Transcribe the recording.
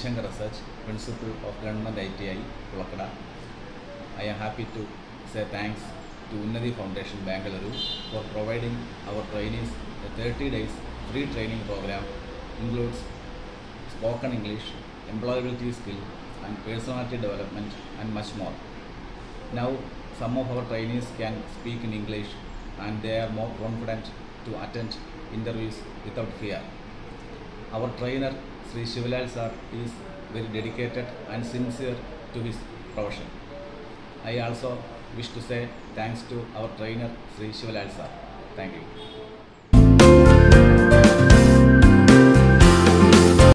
Shankar Research, Principal of Government ITI, Kulakada. I am happy to say thanks to Unnati Foundation, Bangalore, for providing our trainees a 30 days free training program, includes spoken English, employability skill, and personality development, and much more. Now, some of our trainees can speak in English, and they are more confident to attend interviews without fear. Our trainer, Sri Shivalal sir, is very dedicated and sincere to his profession. I also wish to say thanks to our trainer, Sri Shivalal sir. Thank you.